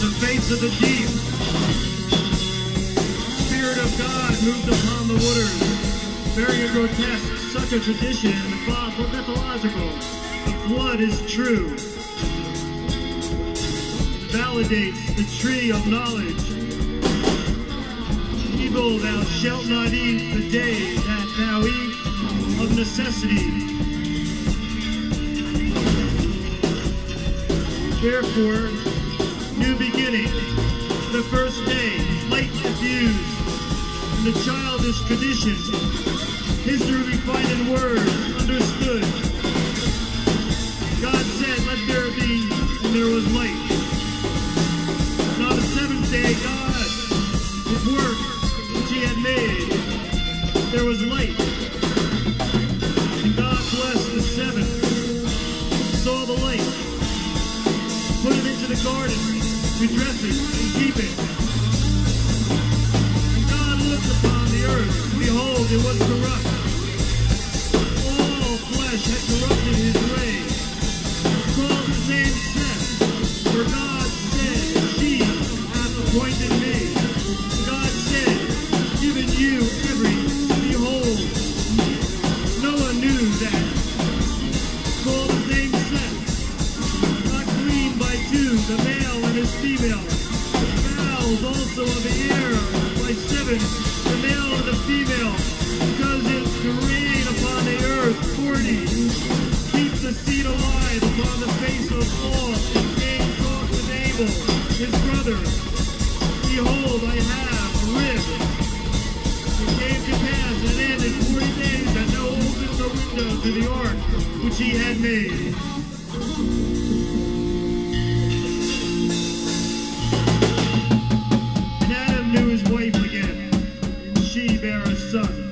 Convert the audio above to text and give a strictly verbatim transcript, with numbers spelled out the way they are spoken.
the face of the deep. Spirit of God moved upon the waters, very grotesque, such a tradition, mythological. The flood is true. Validates the tree of knowledge. Evil thou shalt not eat the day that thou eat of necessity. Therefore, new beginning, the first day, light diffused, and the childish tradition, history refined in words, understood. God said, let there be, and there was light. And on the seventh day, God, his work which he had made, there was light. And God blessed the seventh, saw the light, put it into the garden, to dress it and keep it. And God looked upon the earth, behold, it was corrupt. All flesh had corrupted his way. Called his name Seth, for God said, she hath appointed me. God said, given you every, behold. Noah knew that. Called his name Seth. By two, the male and his female. Fowls also of the air by seven, the male and the female. Does it rain upon the earth forty. Keep the seed alive upon the face of all. And Cain talked with Abel, his brother. Behold, I have a rib. It came to pass and ended forty days that Noah opened the window to the ark which he had made. Knew his wife again, and she bare a son.